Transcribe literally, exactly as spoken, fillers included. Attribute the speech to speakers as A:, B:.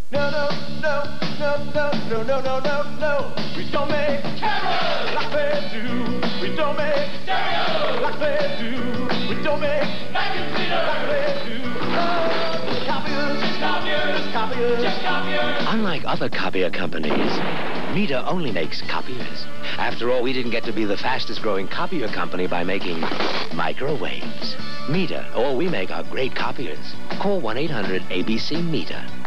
A: No, no, no, no, no, no, no, no, no, no. We don't make terror like they do. We don't make stereo like they do. We don't make vacuum cleaner like they do. Oh, copiers, just copiers, just copiers, just copiers.
B: Unlike other copier companies, Mita only makes copiers. After all, we didn't get to be the fastest growing copier company by making microwaves. Mita, all we make are great copiers. Call one eight hundred A B C Mita.